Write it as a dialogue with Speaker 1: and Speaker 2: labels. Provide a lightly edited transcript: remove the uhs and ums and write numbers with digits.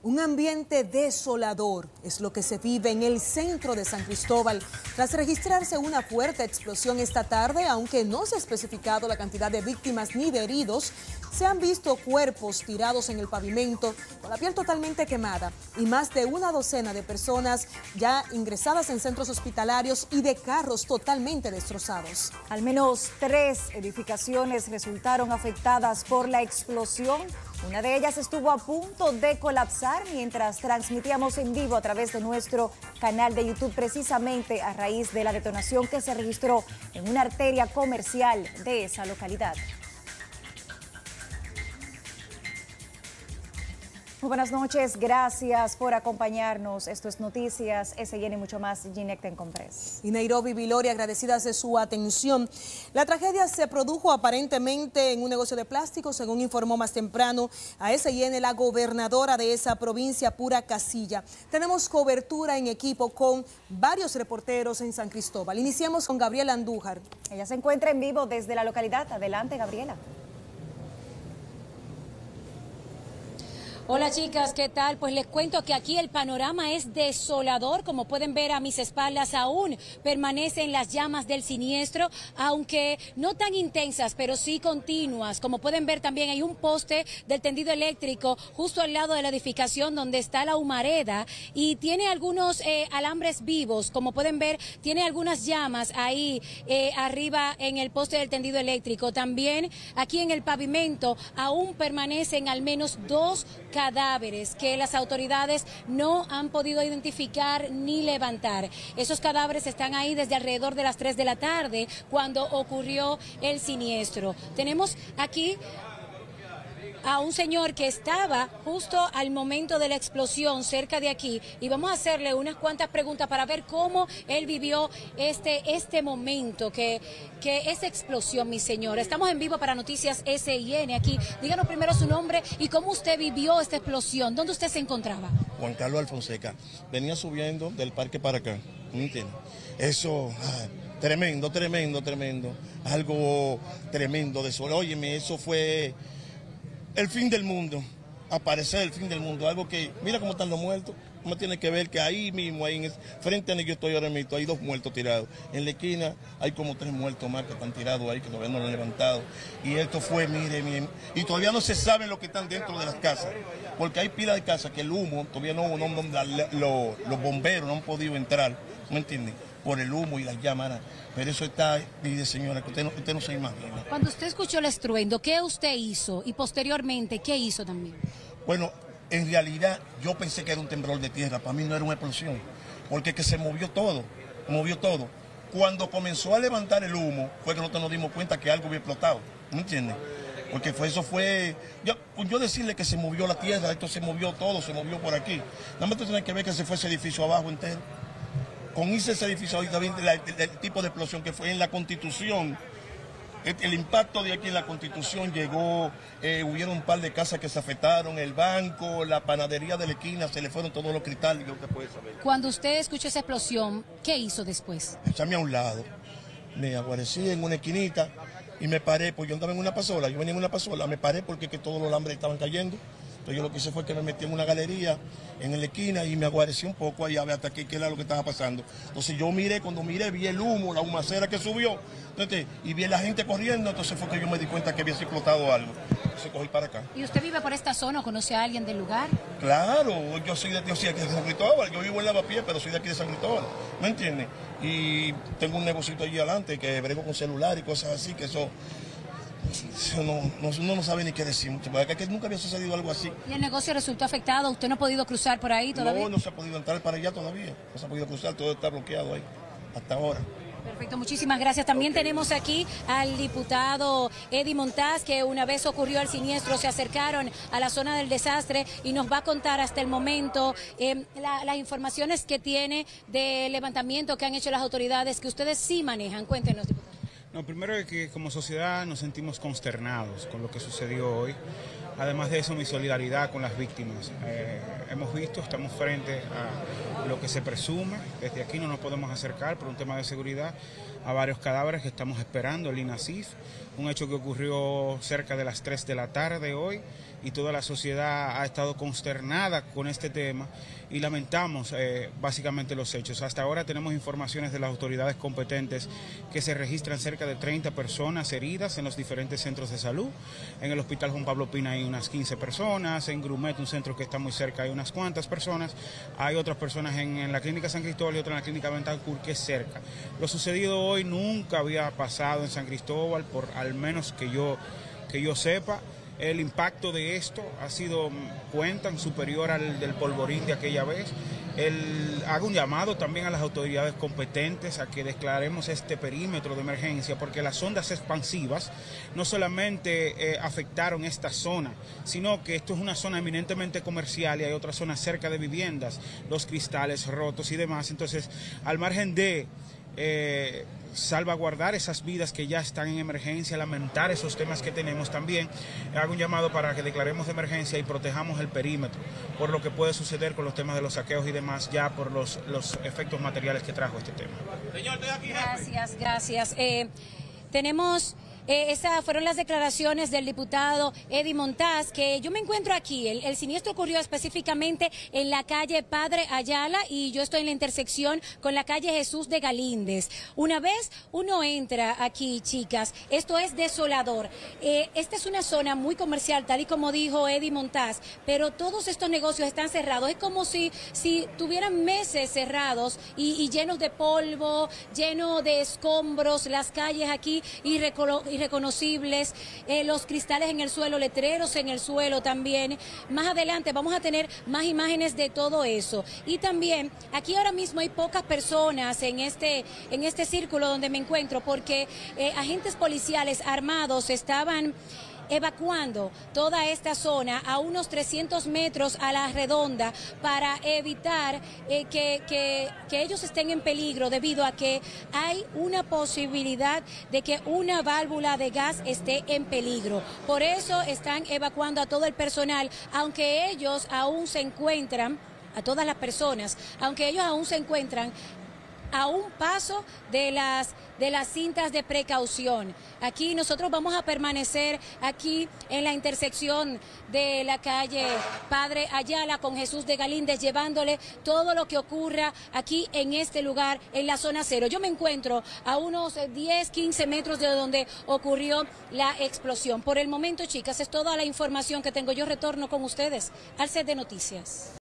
Speaker 1: Un ambiente desolador es lo que se vive en el centro de San Cristóbal. Tras registrarse una fuerte explosión esta tarde, aunque no se ha especificado la cantidad de víctimas ni de heridos, se han visto cuerpos tirados en el pavimento con la piel totalmente quemada y más de una docena de personas ya ingresadas en centros hospitalarios y de carros totalmente destrozados.
Speaker 2: Al menos 3 edificaciones resultaron afectadas por la explosión. Una de ellas estuvo a punto de colapsar mientras transmitíamos en vivo a través de nuestro canal de YouTube, precisamente a raíz de la detonación que se registró en una arteria comercial de esa localidad. Muy buenas noches, gracias por acompañarnos. Esto es Noticias SN y mucho más. Ginecta en Comprés.
Speaker 1: Y Nairobi, Vilori, agradecidas de su atención. La tragedia se produjo aparentemente en un negocio de plástico, según informó más temprano a SN la gobernadora de esa provincia, Pura Casilla. Tenemos cobertura en equipo con varios reporteros en San Cristóbal. Iniciamos con Gabriela Andújar.
Speaker 2: Ella se encuentra en vivo desde la localidad. Adelante, Gabriela.
Speaker 3: Hola chicas, ¿qué tal? Pues les cuento que aquí el panorama es desolador. Como pueden ver a mis espaldas, aún permanecen las llamas del siniestro, aunque no tan intensas, pero sí continuas. Como pueden ver, también hay un poste del tendido eléctrico justo al lado de la edificación donde está la humareda y tiene algunos alambres vivos. Como pueden ver, tiene algunas llamas ahí arriba en el poste del tendido eléctrico. También aquí en el pavimento aún permanecen al menos 2 cadáveres que las autoridades no han podido identificar ni levantar. Esos cadáveres están ahí desde alrededor de las 3 de la tarde cuando ocurrió el siniestro. Tenemos aquí a un señor que estaba justo al momento de la explosión cerca de aquí y vamos a hacerle unas cuantas preguntas para ver cómo él vivió este momento, que esa explosión, mi señor. Estamos en vivo para Noticias SN aquí. Díganos primero su nombre y cómo usted vivió esta explosión. ¿Dónde usted se encontraba?
Speaker 4: Juan Carlos Alfonseca. Venía subiendo del parque para acá, ¿me entiendes? Eso, tremendo. Algo tremendo de eso. Óyeme, eso fue el fin del mundo, aparecer el fin del mundo, algo que, mira cómo están los muertos, uno tiene que ver que ahí mismo, ahí frente a donde yo estoy ahora mismo, hay 2 muertos tirados, en la esquina hay como 3 muertos más que están tirados ahí, que todavía no lo han levantado, y esto fue, mire, y todavía no se sabe lo que están dentro de las casas, porque hay pilas de casas que el humo, todavía los bomberos no han podido entrar, ¿me entienden? Por el humo y las llamas, pero eso está, dice señora, que usted no se imagina.
Speaker 3: Cuando usted escuchó el estruendo, ¿qué usted hizo? Y posteriormente, ¿qué hizo también?
Speaker 4: Bueno, en realidad yo pensé que era un temblor de tierra, para mí no era una explosión, porque que se movió todo. Cuando comenzó a levantar el humo, fue que nosotros nos dimos cuenta que algo había explotado, ¿me entiendes? Porque eso fue, yo decirle que se movió la tierra, esto se movió todo, se movió por aquí. Nada más tú tienes que ver que se fue ese edificio abajo entero. Con ese edificio, el tipo de explosión que fue en la Constitución, el impacto de aquí en la Constitución llegó, hubieron un par de casas que se afectaron, el banco, la panadería de la esquina, se le fueron todos los cristales, usted puede saber.
Speaker 3: Cuando usted escuchó esa explosión, ¿qué hizo después?
Speaker 4: Echarme a un lado, me aguarecí en una esquinita y me paré, pues yo andaba en una pasola, yo venía en una pasola, me paré porque que todos los alambres estaban cayendo. Entonces yo lo que hice fue que me metí en una galería en la esquina y me aguarecí un poco ahí a ver hasta aquí qué era lo que estaba pasando. Entonces yo cuando miré, vi el humo, la humacera que subió, entonces, y vi a la gente corriendo, entonces fue que yo me di cuenta que había explotado algo. Entonces cogí para acá.
Speaker 3: ¿Y usted vive por esta zona o conoce a alguien del lugar?
Speaker 4: Claro, yo soy de aquí de San Cristóbal, yo vivo en Lavapié, pero soy de aquí de San Cristóbal, ¿me entiendes? Y tengo un negocito allí adelante que brego con celular y cosas así, que eso uno no sabe ni qué decir mucho, porque que nunca había sucedido algo así.
Speaker 3: ¿Y el negocio resultó afectado? ¿Usted no ha podido cruzar por ahí todavía?
Speaker 4: No se ha podido entrar para allá todavía, no se ha podido cruzar, todo está bloqueado ahí, hasta ahora.
Speaker 3: Perfecto, muchísimas gracias. También tenemos aquí al diputado Eddie Montaz, que una vez ocurrió el siniestro, se acercaron a la zona del desastre y nos va a contar hasta el momento las informaciones que tiene de levantamiento que han hecho las autoridades, que ustedes sí manejan. Cuéntenos, diputado.
Speaker 5: No, primero es que como sociedad nos sentimos consternados con lo que sucedió hoy. Además de eso, mi solidaridad con las víctimas. Hemos visto, estamos frente a lo que se presume, desde aquí no nos podemos acercar por un tema de seguridad, a varios cadáveres que estamos esperando, el INASIF, un hecho que ocurrió cerca de las 3 de la tarde hoy, y toda la sociedad ha estado consternada con este tema y lamentamos básicamente los hechos. Hasta ahora tenemos informaciones de las autoridades competentes que se registran cerca de 30 personas heridas en los diferentes centros de salud. En el Hospital Juan Pablo Pina hay unas 15 personas, en Grumet, un centro que está muy cerca, hay unas cuantas personas, hay otras personas en la Clínica San Cristóbal y otra en la Clínica Bentancur, que es cerca. Lo sucedido hoy nunca había pasado en San Cristóbal, por al menos que yo sepa. El impacto de esto ha sido, cuentan, superior al del polvorín de aquella vez. Hago un llamado también a las autoridades competentes a que declaremos este perímetro de emergencia, porque las ondas expansivas no solamente afectaron esta zona, sino que esto es una zona eminentemente comercial y hay otras zonas cerca de viviendas, los cristales rotos y demás. Entonces, al margen de salvaguardar esas vidas que ya están en emergencia, lamentar esos temas que tenemos, también hago un llamado para que declaremos de emergencia y protejamos el perímetro por lo que puede suceder con los temas de los saqueos y demás, ya por los efectos materiales que trajo este tema.
Speaker 3: Señor, estoy aquí. Gracias. Tenemos... esas fueron las declaraciones del diputado Eddie Montaz, que yo me encuentro aquí. El siniestro ocurrió específicamente en la calle Padre Ayala y yo estoy en la intersección con la calle Jesús de Galíndez. Una vez uno entra aquí, chicas, esto es desolador. Esta es una zona muy comercial, tal y como dijo Eddie Montaz, pero todos estos negocios están cerrados. Es como si tuvieran meses cerrados y llenos de polvo, llenos de escombros, las calles aquí irreconocibles, los cristales en el suelo, letreros en el suelo también. Más adelante vamos a tener más imágenes de todo eso. Y también aquí ahora mismo hay pocas personas en este círculo donde me encuentro, porque agentes policiales armados estaban evacuando toda esta zona a unos 300 metros a la redonda para evitar que ellos estén en peligro, debido a que hay una posibilidad de que una válvula de gas esté en peligro. Por eso están evacuando a todo el personal, aunque ellos aún se encuentran, a todas las personas, aunque ellos aún se encuentran a un paso de las cintas de precaución. Aquí nosotros vamos a permanecer aquí en la intersección de la calle Padre Ayala con Jesús de Galíndez, llevándole todo lo que ocurra aquí en este lugar, en la zona cero. Yo me encuentro a unos 10, 15 metros de donde ocurrió la explosión. Por el momento, chicas, es toda la información que tengo. Yo retorno con ustedes al set de noticias.